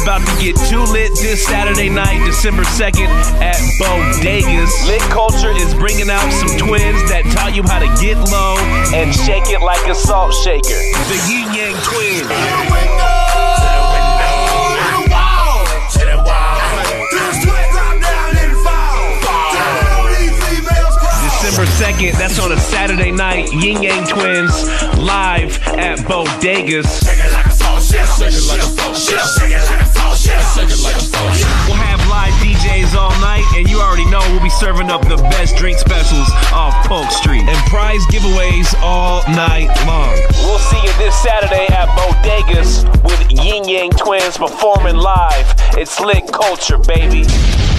about to get too lit this Saturday night, December 2nd at Bodegas. Lit Culture is bringing out some twins that taught you how to get low and shake it like a salt shaker. The Yin Yang Twins. December 2nd, that's on a Saturday night. Yin Yang Twins live at Bodegas. We'll have live DJs all night, and you already know we'll be serving up the best drink specials off Polk Street. And prize giveaways all night long. We'll see you this Saturday at Bodegas with Yin Yang Twins performing live. It's Lit Culture, baby.